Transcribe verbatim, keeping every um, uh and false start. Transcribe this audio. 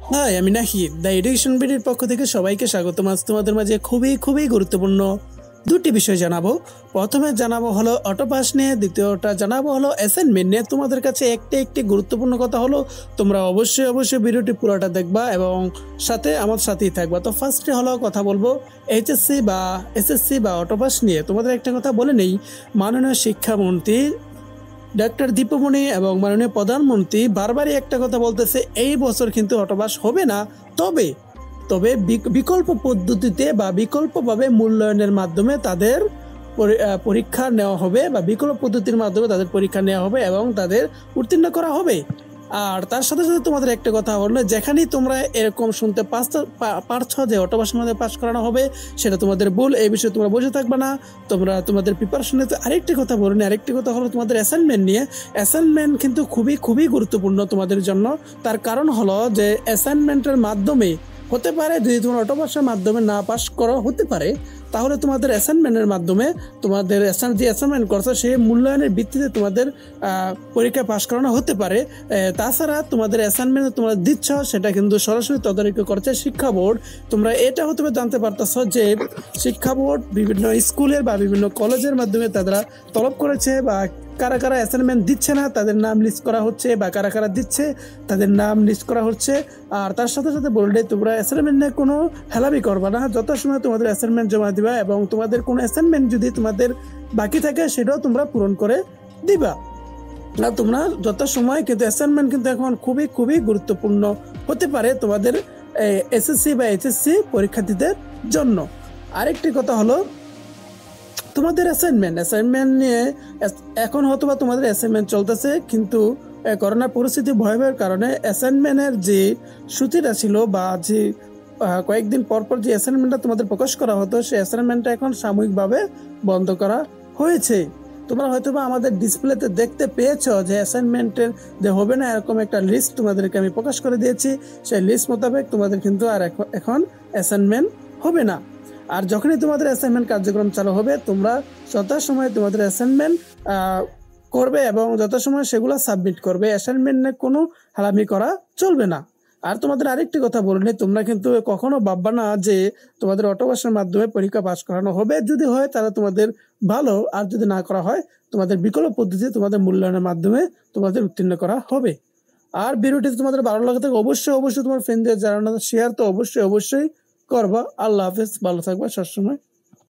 High, আমি Nahid the education বিডির পক্ষ থেকে সবাইকে স্বাগতম। আজ তোমাদের মাঝে খুবই খুবই গুরুত্বপূর্ণ দুটি বিষয় জানাবো। প্রথমে জানাবো হলো অটো পাস নিয়ে, দ্বিতীয়টা জানাবো হলো অ্যাসাইনমেন্ট নিয়ে। তোমাদের কাছে একটি একটি গুরুত্বপূর্ণ কথা হলো তোমরা অবশ্যই অবশ্যই ভিডিওটি পুরোটা দেখবা এবং সাথে আমার সাথেই থাকবা। তো ফার্স্টে হলো কথা বলবো এইচএসসি বা এসএসসি বা অটো পাস নিয়ে। তোমাদের একটা কথা বলে নেই, মাননীয় শিক্ষামন্ত্রী ডক্টর দীপমণি এবং মাননীয় প্রধানমন্ত্রী বারবারই একটা কথা বলতেছে, এই বছর কিন্তু অটো পাস হবে না। তবে তবে বিকল্প পদ্ধতিতে বা বিকল্পভাবে মূল্যায়নের মাধ্যমে তাদের পরীক্ষা নেওয়া হবে বা বিকল্প পদ্ধতির মাধ্যমে তাদের পরীক্ষা নেওয়া হবে এবং তাদের উত্তীর্ণ করা হবে। আর তার সাথে সাথে তোমাদের একটা কথা হলো, যেখানেই তোমরা এরকম শুনতে পারছ যে অটো পাসের মধ্যে পাস করানো হবে, সেটা তোমাদের ভুল। এই বিষয়ে তোমরা বসে থাকবে না, তোমরা তোমাদের প্রিপারেশন নিতে। আরেকটি কথা বলো না, আরেকটি কথা হলো তোমাদের অ্যাসাইনমেন্ট নিয়ে। অ্যাসাইনমেন্ট কিন্তু খুবই খুবই গুরুত্বপূর্ণ তোমাদের জন্য। তার কারণ হলো যে অ্যাসাইনমেন্টের মাধ্যমে হতে পারে যদি তোমরা অটো পাসের মাধ্যমে না পাস করো, হতে পারে তাহলে তোমাদের অ্যাসাইনমেন্টের মাধ্যমে তোমাদের যে অ্যাসাইনমেন্ট করছো সেই মূল্যায়নের ভিত্তিতে তোমাদের পরীক্ষা পাস করানো হতে পারে। তাছাড়া তোমাদের অ্যাসাইনমেন্ট তোমরা দিচ্ছ সেটা কিন্তু সরাসরি তদারকি করছে শিক্ষা বোর্ড। তোমরা এটা হতে জানতে পারতেছ যে শিক্ষা বোর্ড বিভিন্ন স্কুলের বা বিভিন্ন কলেজের মাধ্যমে তারা তলব করেছে বা কারা কারা অ্যাসাইনমেন্ট দিচ্ছে না তাদের নাম লিস্ট করা হচ্ছে, বা কারা কারা দিচ্ছে তাদের নাম লিস্ট করা হচ্ছে। আর তার সাথে সাথে বললে তোমরা অ্যাসাইনমেন্ট নিয়ে কোনো হেলামি করবা না, যথাসময় তোমাদের অ্যাসাইনমেন্ট জমা দিবা এবং তোমাদের কোনো অ্যাসাইনমেন্ট যদি তোমাদের বাকি থাকে সেটাও তোমরা পূরণ করে দিবা। না তোমরা যথাসময়, কিন্তু অ্যাসাইনমেন্ট কিন্তু এখন খুবই খুবই গুরুত্বপূর্ণ হতে পারে তোমাদের এসএসসি বা এইচএসসি পরীক্ষার্থীদের জন্য। আরেকটি কথা হলো তোমাদের অ্যাসাইনমেন্ট অ্যাসাইনমেন্ট নিয়ে এখন হয়তো বা তোমাদের অ্যাসাইনমেন্ট চলতেছে, কিন্তু করোনা পরিস্থিতি ভয়াবহের কারণে অ্যাসাইনমেন্টের যে সূচিটা ছিল বা যে কয়েকদিন পর পর যে অ্যাসাইনমেন্টটা তোমাদের প্রকাশ করা হতো, সেই অ্যাসাইনমেন্টটা এখন সাময়িকভাবে বন্ধ করা হয়েছে। তোমরা হয়তো বা আমাদের ডিসপ্লেতে দেখতে পেয়েছো যে অ্যাসাইনমেন্টের যে হবে না এরকম একটা লিস্ট তোমাদেরকে আমি প্রকাশ করে দিয়েছি। সেই লিস্ট মোতাবেক তোমাদের কিন্তু আর এখন অ্যাসাইনমেন্ট হবে না। আর যখনই তোমাদের অ্যাসাইনমেন্ট কার্যক্রম চালু হবে, তোমরা যথাসময়ে তোমাদের অ্যাসাইনমেন্ট করবে এবং যথাসময়ে সেগুলো সাবমিট করবে। অ্যাসাইনমেন্টে কোনো হালামি করা চলবে না। আর তোমাদের আরেকটি কথা বলিনি, তোমরা কিন্তু কখনো ভাববা না যে তোমাদের অটো পাসের মাধ্যমে পরীক্ষা পাস করানো হবে। যদি হয় তাহলে তোমাদের ভালো, আর যদি না করা হয় তোমাদের বিকল্প পদ্ধতি তোমাদের মূল্যায়নের মাধ্যমে তোমাদের উত্তীর্ণ করা হবে। আর ভিডিওটি তোমাদের ভালো লাগে থাকে অবশ্যই অবশ্যই তোমার ফ্রেন্ডদের জানানো শেয়ার তো অবশ্যই অবশ্যই করবা। আল্লাহ হাফেজ, ভালো থাকবা সবসময়।